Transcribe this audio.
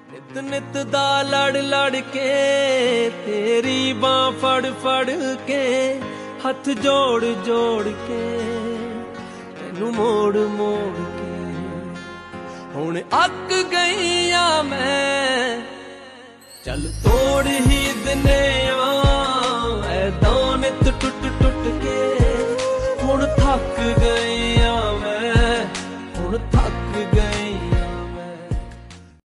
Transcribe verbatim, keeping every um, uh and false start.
नित नित दा लड़ लड़ के तेरी बां फड़ फड़ के हथ जोड़ जोड़ के तेनू मोड़ मोड़ के हुण अक गई आ मैं चल तोड़ ही दिने